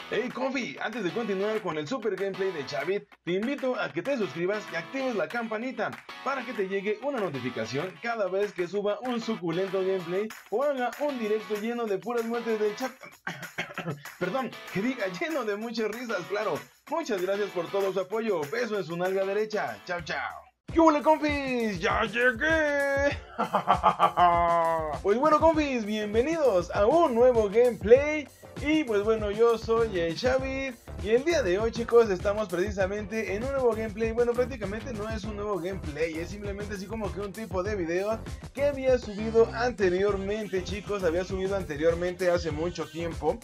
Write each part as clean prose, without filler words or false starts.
Hey Confi, antes de continuar con el super gameplay de Chavit, te invito a que te suscribas y actives la campanita para que te llegue una notificación cada vez que suba un suculento gameplay o haga un directo lleno de puras muertes del chat. Perdón, que diga lleno de muchas risas, claro. Muchas gracias por todo su apoyo. Beso en su nalga derecha. Chao, chao. ¿Qué huele, confis? ¡Ya llegué! Pues bueno, confis, bienvenidos a un nuevo gameplay. Y pues bueno, yo soy el Xavi. Y el día de hoy, chicos, estamos precisamente en un nuevo gameplay. Bueno, prácticamente no es un nuevo gameplay, es simplemente así como que un tipo de video que había subido anteriormente, chicos. Había subido anteriormente hace mucho tiempo.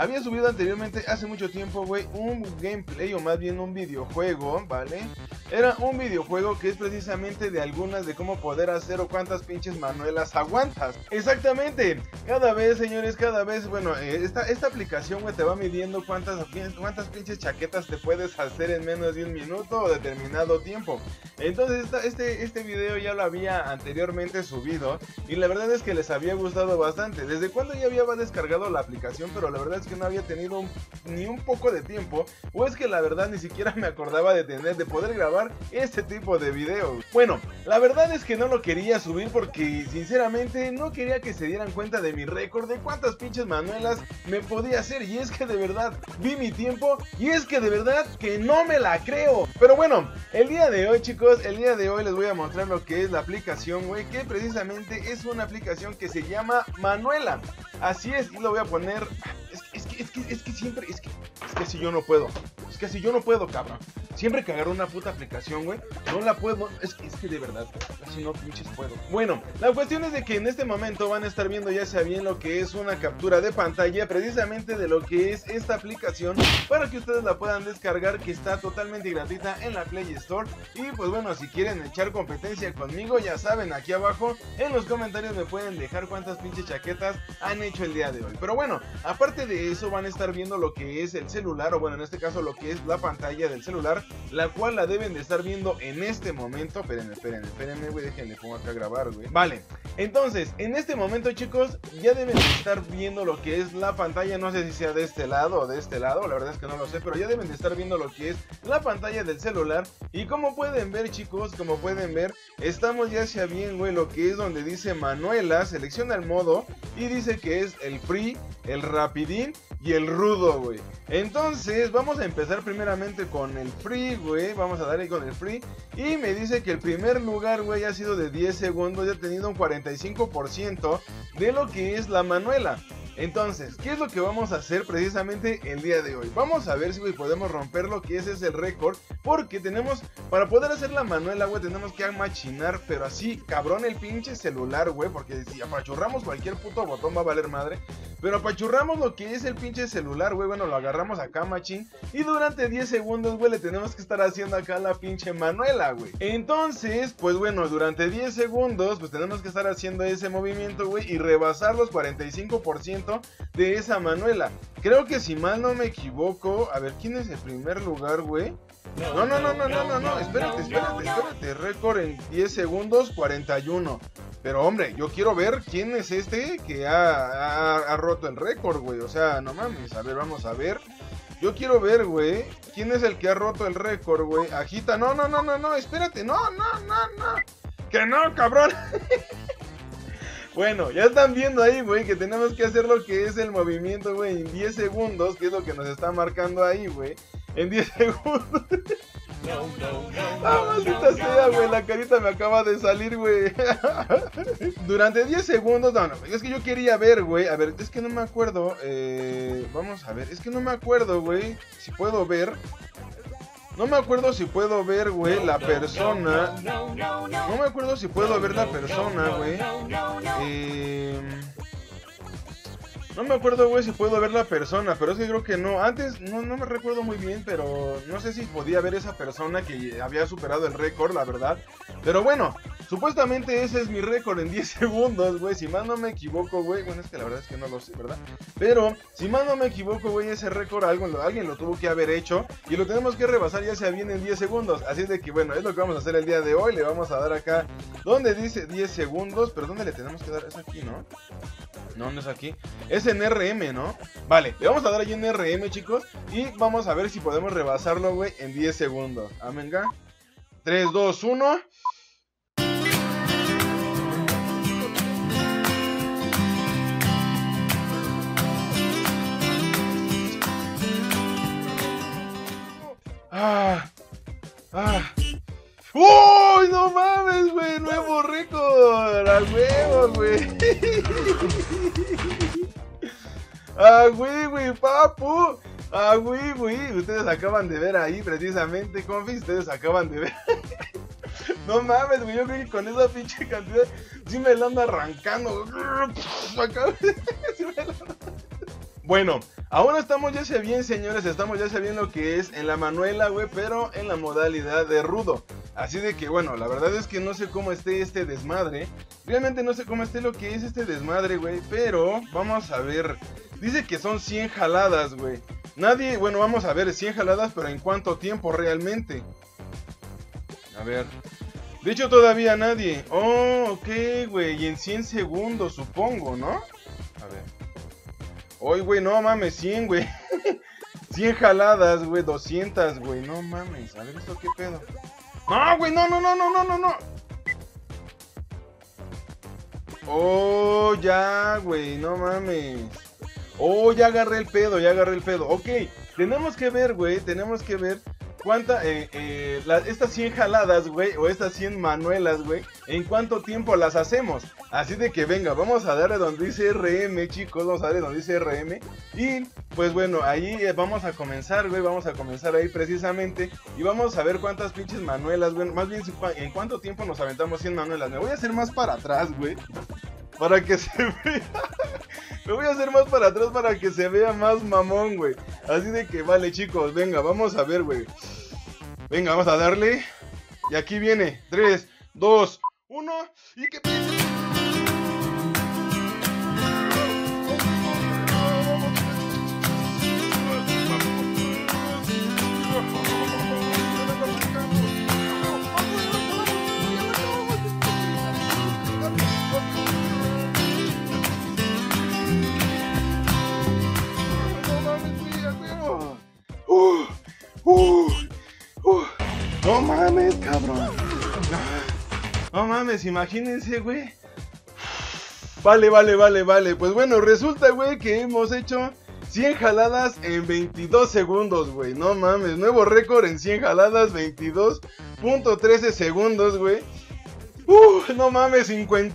Güey, un gameplay o más bien un videojuego, ¿vale? Era un videojuego que es precisamente de algunas de cómo poder hacer o cuántas pinches manuelas aguantas. Exactamente, cada vez, señores, bueno, esta aplicación, güey, te va midiendo cuántas pinches chaquetas te puedes hacer en menos de un minuto o determinado tiempo. Entonces, este video ya lo había anteriormente subido y la verdad es que les había gustado bastante. Desde cuando ya había descargado la aplicación, pero la verdad es que no había tenido ni un poco de tiempo, o es que la verdad ni siquiera me acordaba de poder grabar este tipo de videos. Bueno, la verdad es que no lo quería subir porque sinceramente no quería que se dieran cuenta de mi récord de cuántas pinches manuelas me podía hacer, y es que de verdad vi mi tiempo y es que de verdad que no me la creo. Pero bueno, el día de hoy, chicos, les voy a mostrar lo que es la aplicación, güey, que precisamente es una aplicación que se llama Manuela. Así es, y lo voy a poner. Es que si yo no puedo. Es que si yo no puedo, cabrón. Siempre que agarro una puta aplicación, güey, no la puedo. Es que de verdad, casi no pinches puedo. Bueno, la cuestión es de que en este momento van a estar viendo ya sea bien lo que es una captura de pantalla precisamente de lo que es esta aplicación para que ustedes la puedan descargar, que está totalmente gratuita en la Play Store. Y pues bueno, si quieren echar competencia conmigo, ya saben, aquí abajo en los comentarios me pueden dejar cuántas pinches chaquetas han hecho el día de hoy. Pero bueno, aparte de eso van a estar viendo lo que es el celular, o bueno, en este caso lo que es la pantalla del celular, la cual la deben de estar viendo en este momento. Espérenme, güey, déjenle pongo acá a grabar, güey. Vale, entonces, en este momento, chicos, ya deben de estar viendo lo que es la pantalla. No sé si sea de este lado o de este lado, la verdad es que no lo sé, pero ya deben de estar viendo lo que es la pantalla del celular. Y como pueden ver, chicos, estamos ya sea bien, güey, lo que es donde dice Manuela. Selecciona el modo y dice que es el free, el rapidín y el rudo, güey. Entonces vamos a empezar primeramente con el free, güey. Vamos a darle con el free. Y me dice que el primer lugar, güey, ha sido de 10 segundos. Ya ha tenido un 45% de lo que es la manuela. Entonces, ¿qué es lo que vamos a hacer precisamente el día de hoy? Vamos a ver si, güey, podemos romper lo que es el récord. Porque tenemos, para poder hacer la manuela, güey, tenemos que machinar, pero así, cabrón, el pinche celular, güey. Porque si apachurramos cualquier puto botón va a valer madre. Pero apachurramos lo que es el pinche celular, güey. Bueno, lo agarramos acá, machín. Y durante 10 segundos, güey, le tenemos que estar haciendo acá la pinche manuela, güey. Entonces, pues bueno, durante 10 segundos, pues tenemos que estar haciendo ese movimiento, güey, y rebasar los 45% de esa manuela. Creo que si mal no me equivoco, a ver, ¿quién es el primer lugar, güey? No, espérate. Récord en 10 segundos, 41. Pero hombre, yo quiero ver quién es este que ha roto el récord, güey. O sea, no mames, a ver, vamos a ver. Yo quiero ver, güey, quién es el que ha roto el récord, güey. Agita, no, espérate, no. Que no, cabrón. Bueno, ya están viendo ahí, güey, que tenemos que hacer lo que es el movimiento, güey, en 10 segundos, que es lo que nos está marcando ahí, güey. En 10 segundos. Maldita sea, güey, la carita me acaba de salir, güey. Durante 10 segundos, no, es que yo quería ver, güey. A ver, es que no me acuerdo. Vamos a ver, es que no me acuerdo, güey, si puedo ver. No me acuerdo si puedo ver, güey, la persona. No me acuerdo si puedo ver la persona, güey. No me acuerdo, güey, si puedo ver la persona, pero es que creo que no. Antes no me recuerdo muy bien, pero no sé si podía ver esa persona que había superado el récord, la verdad. Pero bueno, Supuestamente ese es mi récord en 10 segundos, güey. Si más no me equivoco, güey. Bueno, es que la verdad es que no lo sé, ¿verdad? Pero, si más no me equivoco, güey, ese récord alguien lo tuvo que haber hecho. Y lo tenemos que rebasar ya sea bien en 10 segundos. Así de que, bueno, es lo que vamos a hacer el día de hoy. Le vamos a dar acá donde dice 10 segundos. Pero ¿dónde le tenemos que dar? Es aquí, ¿no? No, no es aquí. Es en RM, ¿no? Vale, le vamos a dar ahí en RM, chicos. Y vamos a ver si podemos rebasarlo, güey, en 10 segundos. Venga. 3, 2, 1. ¡Uy, no mames, güey! ¡Nuevo récord! ¡A huevo, güey! ¡A güey, papu! ¡A güey! Ustedes acaban de ver ahí, precisamente, confis. Ustedes acaban de ver. No mames, güey. Yo creo que con esa pinche cantidad sí me la ando arrancando. Bueno, ahora estamos ya sea bien, señores, estamos ya sabiendo lo que es en la manuela, güey, pero en la modalidad de rudo. Así de que, bueno, la verdad es que no sé cómo esté este desmadre. Realmente no sé cómo esté lo que es este desmadre, güey, pero vamos a ver. Dice que son 100 jaladas, güey. Bueno, vamos a ver, 100 jaladas, pero ¿en cuánto tiempo realmente? A ver. De hecho, todavía nadie. Oh, ok, güey, y en 100 segundos, supongo, ¿no? A ver. Oye, güey, no mames, 100, güey. 100 jaladas, güey, 200, güey, no mames. A ver, ¿esto qué pedo? No, güey, no. Oh, ya, güey, no mames. Oh, ya agarré el pedo. Ok, tenemos que ver, güey, cuánta, estas 100 jaladas, güey, o estas 100 manuelas, güey, en cuánto tiempo las hacemos. Así de que venga, vamos a darle donde dice RM, chicos, vamos a darle donde dice RM. Y pues bueno, ahí vamos a comenzar, güey, vamos a comenzar ahí precisamente. Y vamos a ver cuántas pinches manuelas, güey, más bien en cuánto tiempo nos aventamos 100 manuelas. Me voy a hacer más para atrás, güey, para que se vea. Me voy a hacer más para atrás para que se vea más mamón, güey. Así de que vale, chicos, venga, vamos a ver, güey. Venga, vamos a darle. Y aquí viene 3, 2, 1. Y que no mames, cabrón. No mames, imagínense, güey. Vale. Pues bueno, resulta, güey, que hemos hecho 100 jaladas en 22 segundos, güey. No mames, nuevo récord en 100 jaladas, 22.13 segundos, güey. No mames,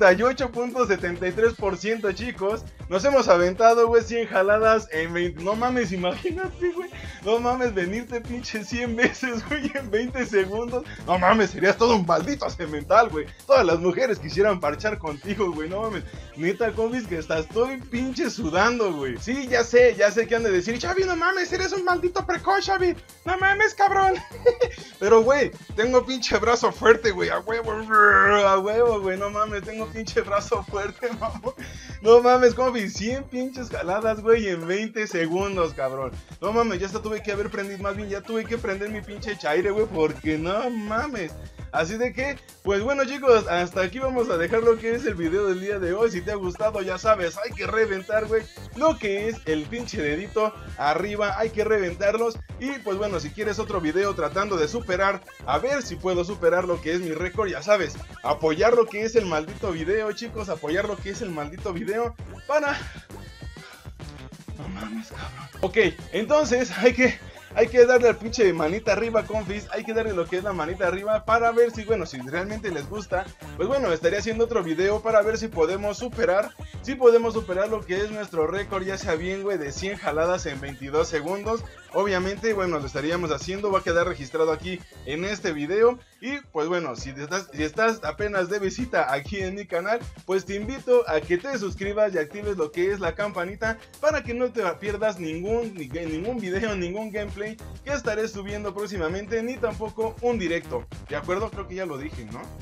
58.73%, chicos. Nos hemos aventado, güey, 100 jaladas en 20. No mames, imagínate, güey. No mames, venirte pinche 100 veces, güey, en 20 segundos. No mames, serías todo un maldito cemental, güey. Todas las mujeres quisieran parchar contigo, güey. No mames. Neta, comis, que estoy pinche sudando, güey. Sí, ya sé que han de decir, Xavi, no mames, eres un maldito precoz, Xavi. No mames, cabrón. Pero, güey, tengo pinche brazo fuerte, güey. A huevo, güey. No mames, tengo pinche brazo fuerte, mamón. No mames, como 100 pinches jaladas, güey, en 20 segundos, cabrón. No mames, ya hasta tuve que haber prendido, más bien ya tuve que prender mi pinche chaire, güey, porque no mames. Así de que, pues bueno, chicos, hasta aquí vamos a dejar lo que es el video del día de hoy. Si te ha gustado, ya sabes, hay que reventar, güey, lo que es el pinche dedito arriba, hay que reventarlos. Y pues bueno, si quieres otro video tratando de superar, a ver si puedo superar lo que es mi récord, ya sabes, apoyar lo que es el maldito video, chicos, apoyar lo que es el maldito video para... No mames, cabrón. Ok, entonces hay que darle al pinche manita arriba, confis. Hay que darle lo que es la manita arriba para ver si, bueno, si realmente les gusta. Pues bueno, estaría haciendo otro video para ver si podemos superar. Si podemos superar lo que es nuestro récord, ya sea bien, güey, de 100 jaladas en 22 segundos. Obviamente, bueno, lo estaríamos haciendo. Va a quedar registrado aquí en este video. Y pues bueno, si estás apenas de visita aquí en mi canal, pues te invito a que te suscribas y actives lo que es la campanita para que no te pierdas ningún video, ningún gameplay que estaré subiendo próximamente, ni tampoco un directo. ¿De acuerdo? Creo que ya lo dije, ¿no?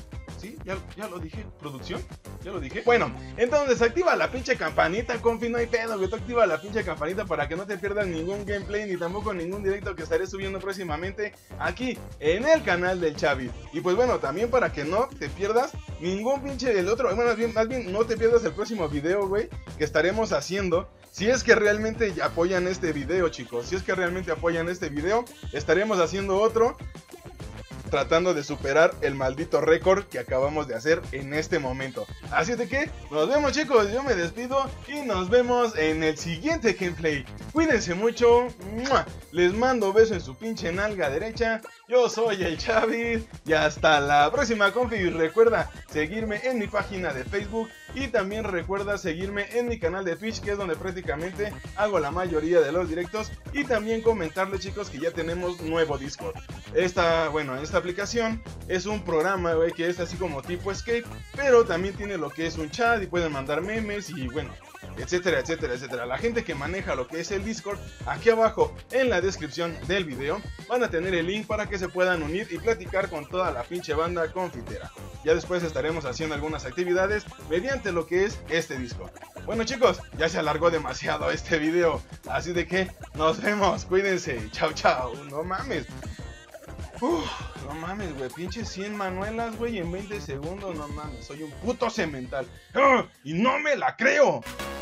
Sí, ya lo dije, producción, ya lo dije. Bueno, entonces activa la pinche campanita, confi, no hay pedo, güey. Tú activa la pinche campanita para que no te pierdas ningún gameplay ni tampoco ningún directo que estaré subiendo próximamente aquí en el canal del Chavi. Y pues bueno, también para que no te pierdas ningún pinche del otro, bueno, más bien no te pierdas el próximo video, güey, que estaremos haciendo. Si es que realmente apoyan este video, chicos, si es que realmente apoyan este video, estaremos haciendo otro tratando de superar el maldito récord que acabamos de hacer en este momento. Así de que nos vemos, chicos, yo me despido y nos vemos en el siguiente gameplay. Cuídense mucho, ¡mua! Les mando beso en su pinche nalga derecha. Yo soy el Chavi y hasta la próxima, confi. Y recuerda seguirme en mi página de Facebook y también recuerda seguirme en mi canal de Twitch, que es donde prácticamente hago la mayoría de los directos, y también comentarles, chicos, que ya tenemos nuevo Discord. Esta aplicación es un programa, güey, que es así como tipo Escape, pero también tiene lo que es un chat y pueden mandar memes y bueno, etcétera, etcétera, etcétera. La gente que maneja lo que es el Discord, aquí abajo en la descripción del video van a tener el link para que se puedan unir y platicar con toda la pinche banda confitera. Ya después estaremos haciendo algunas actividades mediante lo que es este Discord. Bueno, chicos, ya se alargó demasiado este video, así de que nos vemos, cuídense, chao chao. No mames. No mames, güey, pinche 100 manuelas, güey, en 20 segundos, no mames, soy un puto cemental. Y no me la creo.